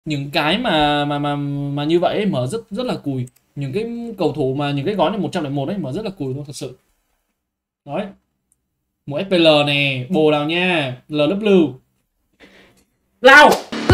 những cái mà như vậy ấy, mở rất rất là cùi. Những cái cầu thủ mà những cái gói này 101 ấy mở rất là cùi luôn thật sự. Đấy. Một FPL nè, bồ nào nha, LW. Lao.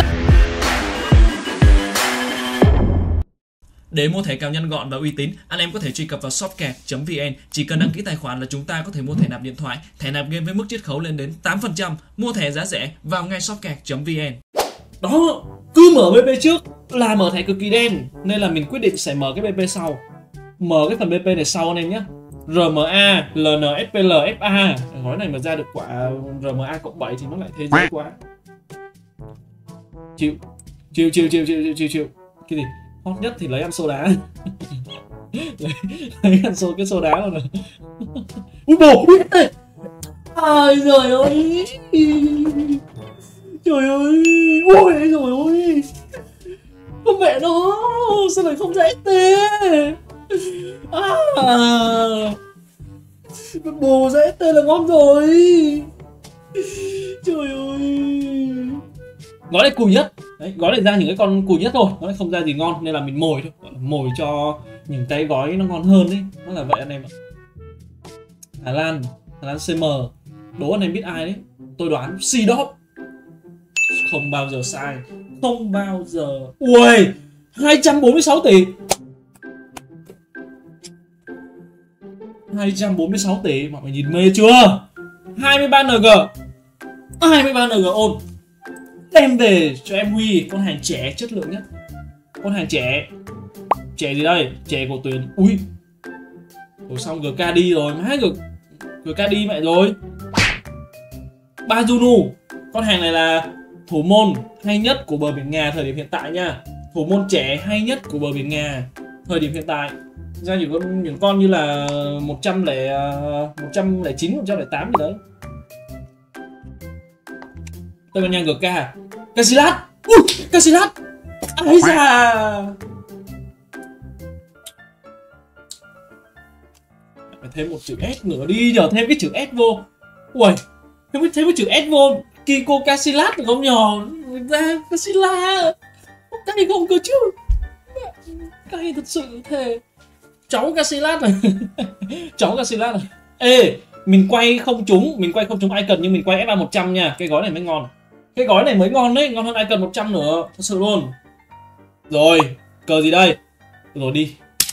Để mua thẻ cào nhanh gọn và uy tín, anh em có thể truy cập vào shopkạc.vn. Chỉ cần đăng ký tài khoản là chúng ta có thể mua thẻ nạp điện thoại, thẻ nạp game với mức chiết khấu lên đến 8%. Mua thẻ giá rẻ vào ngay shopkạc.vn. Đó, cứ mở BP trước là mở thẻ cực kỳ đen, nên là mình quyết định sẽ mở cái BP sau. Mở cái phần BP này sau anh em nhé. RMA, LN, FPL, FA. Gói này mà ra được quả RMA cộng 7 thì nó lại thế giới quá. Chịu. Cái gì? Hot nhất thì lấy ăn xô đá. lấy ăn cái xô đá luôn rồi. Ui bồ, ui ê. Ai giời ơi. Trời ơi. Ui trời ơi. Con mẹ nó, sao lại không ra ST? Bồ ra ST là ngon rồi. Trời ơi. Gói này cùi nhất. Đấy, gói này ra những cái con cùi nhất thôi, gói này không ra gì ngon nên là mình mồi thôi, mồi cho những cái gói nó ngon hơn đấy, nó là vậy anh em ạ. Hà Lan CM, đố anh em biết ai đấy? Tôi đoán Sidop. Không bao giờ sai, không bao giờ. Ui, 246 tỷ. 246 tỷ, mọi người nhìn mê chưa? 23 NG. 23 NG ôn. Đem về cho em Huy, con hàng trẻ chất lượng nhất. Con hàng trẻ. Trẻ gì đây? Trẻ của tuyển. Ui. Rồi xong GK đi rồi, má GK đi mẹ rồi. Bazunu. Con hàng này là thủ môn hay nhất của bờ biển Nga thời điểm hiện tại nha. Thủ môn trẻ hay nhất của bờ biển Nga thời điểm hiện tại. Ra những con như là 109, 108 gì đấy. Tây Ban Nha GK. Casillas. Ui, Casillas. Ây da. Phải thêm một chữ S nữa đi, giờ thêm cái chữ S vô. Ui, thêm cái chữ S vô. Kiko Casillas được không nhỏ? Ra Casillas. Cay không cơ chứ? Cay thật sự thề. Cháu Casillas này. Cháu Casillas này. Ê, mình quay không trúng icon nhưng mình quay FA 100 nha. Cái gói này mới ngon. Cái gói này mới ngon đấy, ngon hơn icon 100 nữa, thật sự luôn. Rồi, cờ gì đây? Rồi đi.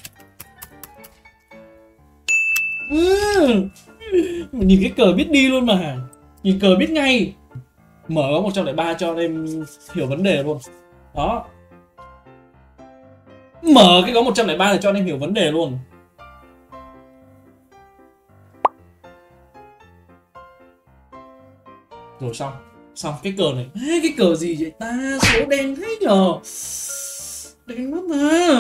Nhìn cái cờ biết đi luôn mà. Nhìn cờ biết ngay. Mở có 103 cho em hiểu vấn đề luôn. Đó. Mở cái gói 103 để cho anh em hiểu vấn đề luôn. Rồi xong cái cờ này. Cái cờ gì vậy ta? Số đen thế nhờ. Đen mất mà.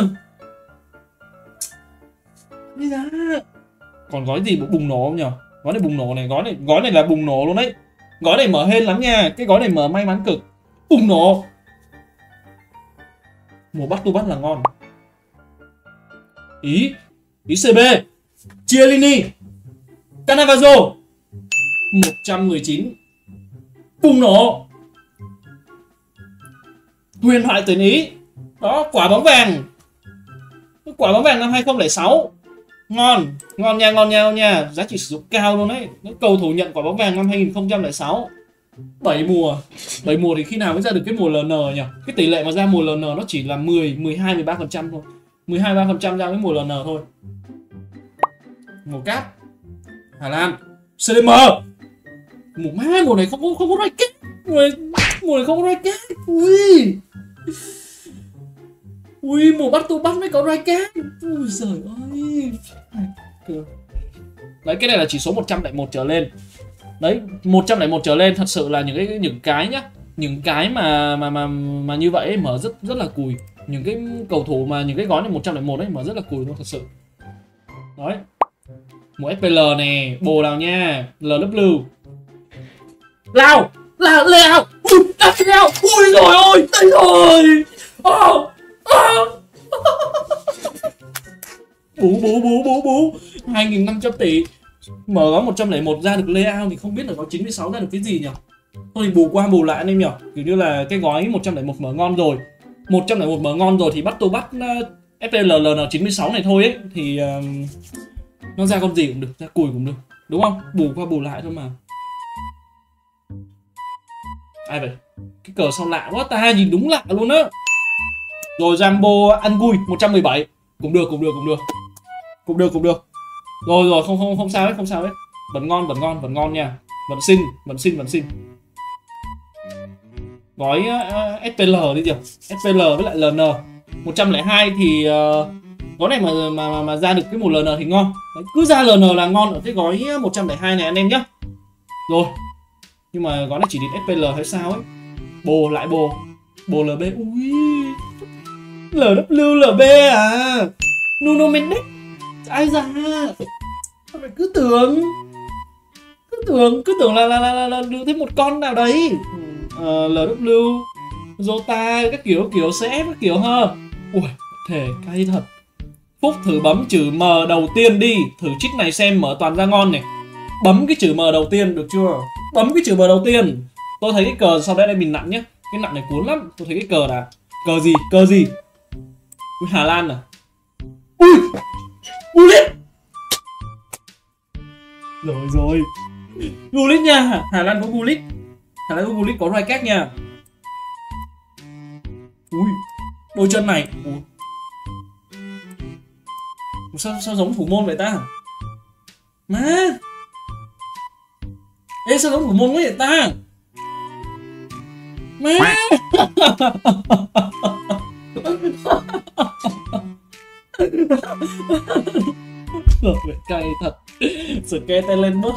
Bây giờ còn gói gì bùng nổ không nhờ? Gói này bùng nổ này, gói này là bùng nổ luôn đấy. Gói này mở hên lắm nha. Cái gói này mở may mắn cực. Bùng nổ. Mùa bắt tu bắt là ngon. Ý CB, Chiellini, Cannavaro. 119. Bùng nổ. Huyền thoại tuyển Ý. Đó, quả bóng vàng. Quả bóng vàng năm 2006. Ngon nha. Giá trị sử dụng cao luôn đấy. Cầu thủ nhận quả bóng vàng năm 2006. 7 mùa thì khi nào mới ra được cái mùa LN nhỉ? Cái tỷ lệ mà ra mùa LN nó chỉ là 12, 13% thôi. 12, 13% ra cái mùa LN thôi. Mùa cát. Hà Lan CDM. Mùa này không có racket. Mùa này không có racket. Ui, mùa bắt tu bắt mới có racket. Ui giời ơi. Đấy, cái này là chỉ số 101 trở lên. Đấy, 101 trở lên thật sự là những cái nhá. Những cái mà như vậy ấy, mở rất là cùi. Những cái cầu thủ mà những cái gói này 101 ấy mở rất là cùi luôn thật sự. Đấy. Một FPL nè, bồ nào nha, LW. Lao. Ui, Lao. Ui rồi ôi, đây rồi. Bú 2.500 tỷ. Mở gói 101 ra được layout thì không biết là có 96 ra được cái gì nhỉ? Thôi thì bù qua bù lại anh em nhỉ. Kiểu như là cái gói 101 mở ngon rồi. 101 mở ngon rồi thì bắt tôi bắt FPLLN 96 này thôi ấy. Thì nó ra con gì cũng được, ra cùi cũng được, đúng không? Bù qua bù lại thôi mà. Ai vậy? Cái cờ sao lạ quá ta, nhìn đúng lạ luôn á. Rồi Rambo ăn vui 117. Cũng được. Rồi không sao hết. Vẫn ngon nha. Vẫn xin. Gói SPL đi kìa. SPL với lại LN 102 thì gói này mà ra được cái một LN thì ngon. Đấy, cứ ra LN là ngon ở cái gói 102 này anh em nhé. Rồi. Nhưng mà gói này chỉ đến SPL hay sao ấy. Bồ LB. Ui. LWLB à. Nuno Mendes. Ai ra. Mày cứ tưởng là được thêm một con nào đấy. LW Jota các kiểu CF các kiểu ha. Ui, thể cay thật. Phúc thử bấm chữ M đầu tiên đi, thử trích này xem mở toàn ra ngon này. Bấm cái chữ M đầu tiên được chưa? Bấm cái chữ M đầu tiên. Tôi thấy cái cờ sau đây mình nặn nhé. Cái nặn này cuốn lắm. Tôi thấy cái cờ là cờ gì? Ui, Hà Lan à? Ui, Gullit. Rồi. Gullit nha, Hà Lan có Gullit. Có Rijkaard nha. Ui, đôi chân này. Ui. Sao giống thủ môn vậy ta? Má. Ê, sao giống thủ môn quá vậy ta? Má. Rồi, cay thật. Sờ ke tay lên mất.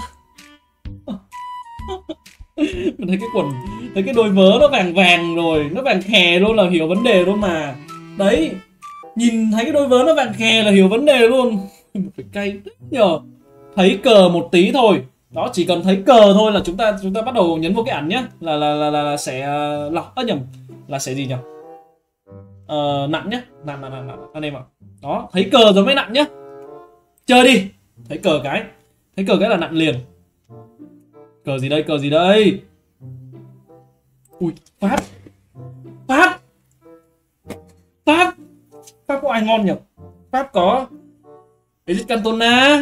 Mình thấy cái quần, thấy cái đôi vớ nó vàng rồi, nó vàng khè luôn là hiểu vấn đề luôn mà. Đấy, nhìn thấy cái đôi vớ nó vàng khè là hiểu vấn đề luôn. Phải cay nhờ. Thấy cờ một tí thôi. Đó, chỉ cần thấy cờ thôi là chúng ta bắt đầu nhấn vô cái ảnh nhá, là sẽ lọc nhầm, là sẽ gì nhỉ? Nặn nhá, nặn anh em ạ. Đó, thấy cờ rồi mới nặn nhá. Chơi đi. Thấy cờ cái là nặn liền. Cờ gì đây? Ui, Pháp có ai ngon nhỉ? Pháp có Eric Cantona,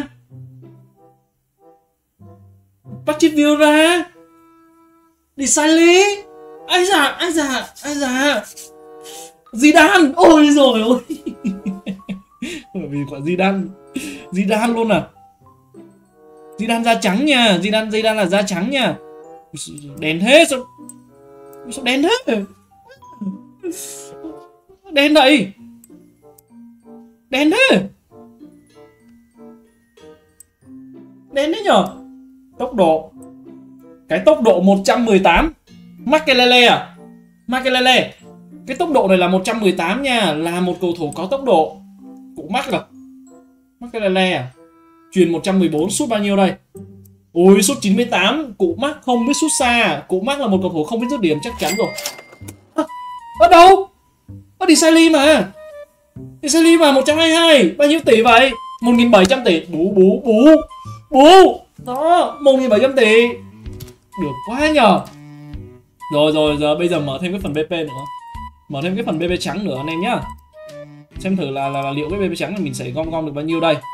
Patrick Vieira, Desailly. Ai dạ Zidane. Ôi rồi ôi. Vì quả Zidane luôn à. Zidane da trắng nha. Zidane là da trắng nha. Đen thế. Sao đen thế? Đen đây. Đen thế. Đen thế nhở. Tốc độ. Cái tốc độ 118. Makelele à? Makelele. Cái tốc độ này là 118 nha. Là một cầu thủ có tốc độ. Cũng mắc rồi. Makelele à? Truyền 114, sút bao nhiêu đây? Ôi, sút 98. Cụ mắc không biết sút xa. Cụ mắc là một cầu thủ không biết dứt điểm chắc chắn rồi. Ở đâu? Ở Desailly mà. Desailly mà 122. Bao nhiêu tỷ vậy? 1.700 tỷ. Bú. Đó, 1.700 tỷ. Được quá nhờ. Rồi, giờ bây giờ mở thêm cái phần BP nữa. Mở thêm cái phần BP trắng nữa anh em nhá. Xem thử là liệu cái BP trắng là mình sẽ gom được bao nhiêu đây.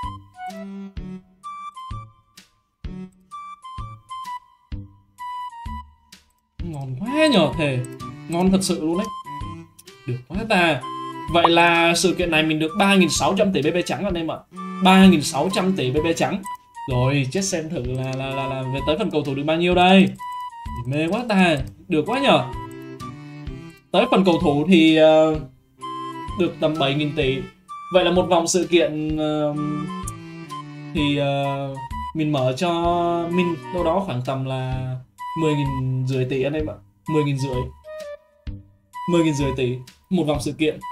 Ngon quá nhờ thề. Ngon thật sự luôn đấy. Được quá ta. Vậy là sự kiện này mình được 3.600 tỷ BP trắng anh em ạ. 3.600 tỷ BP trắng. Rồi chết xem thử là về tới phần cầu thủ được bao nhiêu đây. Mê quá ta. Được quá nhờ. Tới phần cầu thủ thì được tầm 7.000 tỷ. Vậy là một vòng sự kiện thì mình mở cho mình đâu đó khoảng tầm là 10.500 tỷ anh em ạ. 10.500 tỷ một vòng sự kiện.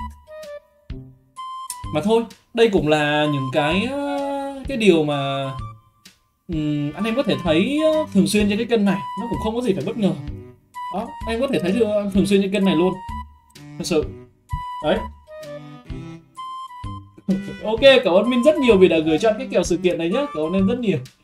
Mà thôi, đây cũng là những cái điều mà anh em có thể thấy thường xuyên trên cái kênh này. Nó cũng không có gì phải bất ngờ. Đó, anh em có thể thấy thường xuyên trên kênh này luôn. Thật sự. Đấy. Ok, cảm ơn Minh rất nhiều vì đã gửi cho anh cái kèo sự kiện này nhé. Cảm ơn em rất nhiều.